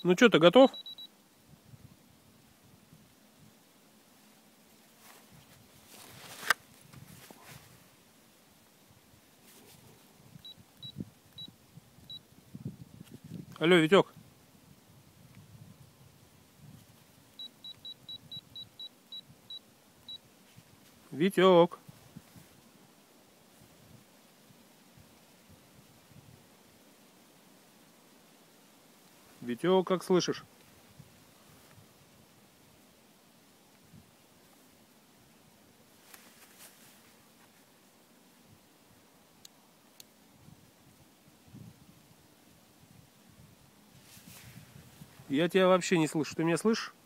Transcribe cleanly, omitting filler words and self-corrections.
Ну что, ты готов? Алло, Витек. Витек. Витек, как слышишь? Я тебя вообще не слышу. Ты меня слышишь?